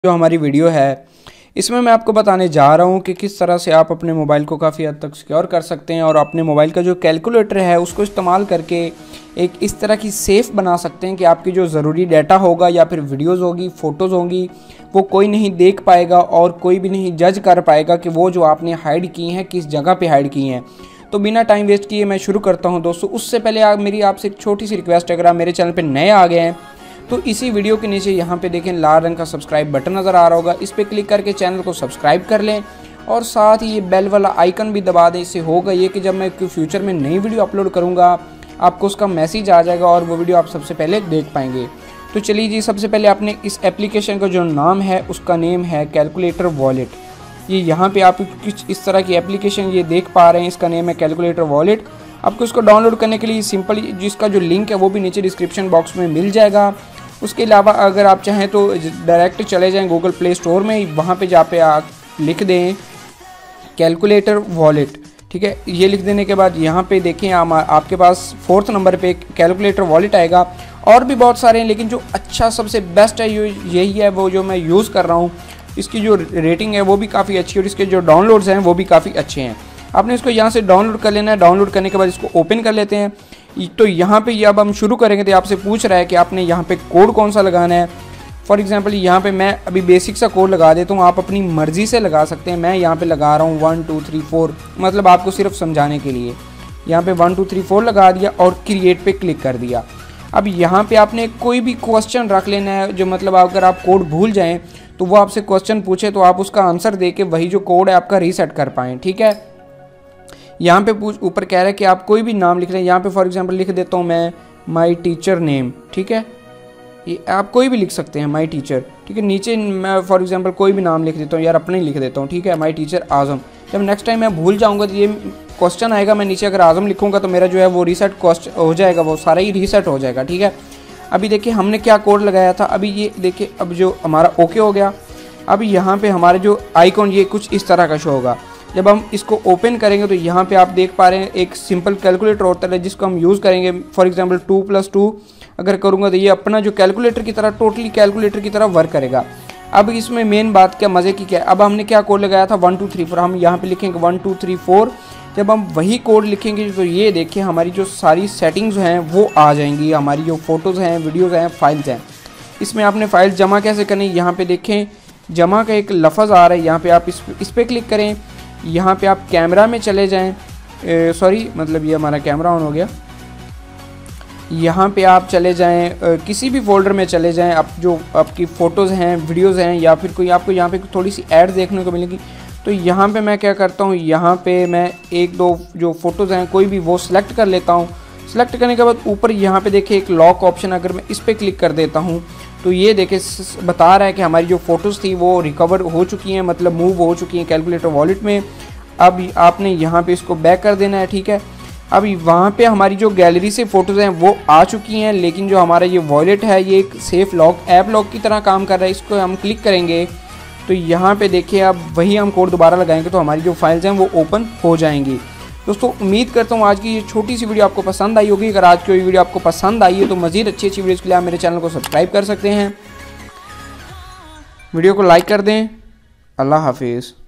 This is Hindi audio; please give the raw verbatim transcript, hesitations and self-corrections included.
जो हमारी वीडियो है इसमें मैं आपको बताने जा रहा हूँ कि किस तरह से आप अपने मोबाइल को काफ़ी हद तक सिक्योर कर सकते हैं और अपने मोबाइल का जो कैलकुलेटर है उसको इस्तेमाल करके एक इस तरह की सेफ़ बना सकते हैं कि आपकी जो ज़रूरी डाटा होगा या फिर वीडियोस होगी, फ़ोटोज़ होंगी, वो कोई नहीं देख पाएगा और कोई भी नहीं जज कर पाएगा कि वो जो आपने हाइड की हैं किस जगह पर हाइड की हैं। तो बिना टाइम वेस्ट किए मैं शुरू करता हूँ दोस्तों। उससे पहले आप मेरी आपसे एक छोटी सी रिक्वेस्ट है, अगर आप मेरे चैनल पर नए आ गए हैं तो इसी वीडियो के नीचे यहाँ पे देखें लाल रंग का सब्सक्राइब बटन नज़र आ रहा होगा, इस पर क्लिक करके चैनल को सब्सक्राइब कर लें और साथ ही ये बेल वाला आइकन भी दबा दें। इससे होगा ये कि जब मैं फ्यूचर में नई वीडियो अपलोड करूँगा आपको उसका मैसेज आ जाएगा और वो वीडियो आप सबसे पहले देख पाएंगे। तो चलिए जी, सबसे पहले आपने इस एप्लीकेशन का जो नाम है उसका नेम है कैलकुलेटर वॉलेट। ये यहाँ पर आप कुछ इस तरह की एप्लीकेशन ये देख पा रहे हैं, इसका नेम है कैलकुलेटर वॉलेट। आपको इसको डाउनलोड करने के लिए सिंपल जिसका जो लिंक है वो भी नीचे डिस्क्रिप्शन बॉक्स में मिल जाएगा। उसके अलावा अगर आप चाहें तो डायरेक्ट चले जाएं गूगल प्ले स्टोर में, वहाँ पे जा पे आप लिख दें कैलकुलेटर वॉलेट, ठीक है। ये लिख देने के बाद यहाँ पे देखें आप, आपके पास फोर्थ नंबर पे कैलकुलेटर वॉलेट आएगा। और भी बहुत सारे हैं लेकिन जो अच्छा सबसे बेस्ट है यही है, वो जो मैं यूज़ कर रहा हूँ। इसकी जो रेटिंग है वो भी काफ़ी अच्छी है और इसके जो डाउनलोड्स हैं वो भी काफ़ी अच्छे हैं। आपने इसको यहाँ से डाउनलोड कर लेना है। डाउनलोड करने के बाद इसको ओपन कर लेते हैं। तो यहाँ पे ये अब हम शुरू करेंगे तो आपसे पूछ रहा है कि आपने यहाँ पे कोड कौन सा लगाना है। फॉर एग्जांपल यहाँ पे मैं अभी बेसिक सा कोड लगा देता हूँ, आप अपनी मर्ज़ी से लगा सकते हैं। मैं यहाँ पे लगा रहा हूँ वन टू थ्री फोर, मतलब आपको सिर्फ समझाने के लिए। यहाँ पे वन टू थ्री फोर लगा दिया और क्रिएट पे क्लिक कर दिया। अब यहाँ पे आपने कोई भी क्वेश्चन रख लेना है, जो मतलब अगर आप कोड भूल जाएँ तो वो आपसे क्वेश्चन पूछे तो आप उसका आंसर दे के वही जो कोड है आपका रीसेट कर पाएँ, ठीक है। यहाँ पे पूछ ऊपर कह रहा है कि आप कोई भी नाम लिख रहे हैं। यहाँ पे फॉर एग्जांपल लिख देता हूँ मैं माय टीचर नेम, ठीक है। ये आप कोई भी लिख सकते हैं माय टीचर, ठीक है। नीचे मैं फॉर एग्जांपल कोई भी नाम लिख देता हूँ, यार अपने ही लिख देता हूँ, ठीक है, माय टीचर आज़म। जब नेक्स्ट टाइम मैं भूल जाऊँगा तो ये क्वेश्चन आएगा, मैं नीचे अगर आज़म लिखूँगा तो मेरा जो है वो रीसेट क्वेश्चन हो जाएगा, वो सारा ही रीसेट हो जाएगा, ठीक है। अभी देखिए हमने क्या कोड लगाया था, अभी ये देखिए अब जो हमारा ओके हो गया। अब यहाँ पर हमारे जो आइकॉन ये कुछ इस तरह का शो होगा। जब हम इसको ओपन करेंगे तो यहाँ पे आप देख पा रहे हैं एक सिंपल कैलकुलेटर होता है जिसको हम यूज़ करेंगे। For example two plus two अगर करूँगा तो ये अपना जो कैलकुलेटर की तरह टोटली कैलकुलेटर की तरह वर्क करेगा। अब इसमें मेन बात क्या मज़े की क्या है, अब हमने क्या कोड लगाया था वन टू थ्री फोर, हम यहाँ पे लिखेंगे वन टू थ्री फोर। जब हम वही कोड लिखेंगे तो ये देखिए हमारी जो सारी सेटिंग्स हैं वो आ जाएंगी। हमारी जो फ़ोटोज़ हैं, वीडियोज़ हैं, फाइल्स हैं, इसमें आपने फ़ाइल जमा कैसे करनी, यहाँ पर देखें जमा का एक लफ्ज़ आ रहा है, यहाँ पर आप इस इस पर क्लिक करें। यहाँ पे आप कैमरा में चले जाएं, सॉरी मतलब ये हमारा कैमरा ऑन हो गया। यहाँ पे आप चले जाएं, ए, किसी भी फोल्डर में चले जाएं, आप जो आपकी फ़ोटोज़ हैं, वीडियोज़ हैं, या फिर कोई आपको यहाँ पे थोड़ी सी ऐड देखने को मिलेगी। तो यहाँ पे मैं क्या करता हूँ, यहाँ पे मैं एक दो जो फ़ोटोज़ हैं कोई भी वो सिलेक्ट कर लेता हूँ। सिलेक्ट करने के बाद ऊपर यहाँ पे देखिए एक लॉक ऑप्शन, अगर मैं इस पर क्लिक कर देता हूँ तो ये देखिए बता रहा है कि हमारी जो फ़ोटोज़ थी वो रिकवर हो चुकी हैं, मतलब मूव हो चुकी हैं कैलकुलेटर वॉलेट में। अब आपने यहाँ पे इसको बैक कर देना है, ठीक है। अब वहाँ पे हमारी जो गैलरी से फ़ोटोज़ हैं वो आ चुकी हैं, लेकिन जो हमारा ये वॉलेट है ये एक सेफ़ लॉक ऐप लॉक की तरह काम कर रहा है। इसको हम क्लिक करेंगे तो यहाँ पर देखिए अब वही हम कोड दोबारा लगाएंगे तो हमारी जो फाइल्स हैं वो ओपन हो जाएंगी। दोस्तों उम्मीद करता हूँ आज की ये छोटी सी वीडियो आपको पसंद आई होगी। अगर आज की वीडियो आपको पसंद आई है तो मज़ीद अच्छी अच्छी वीडियोज़ के लिए आप मेरे चैनल को सब्सक्राइब कर सकते हैं। वीडियो को लाइक कर दें। अल्लाह हाफिज़।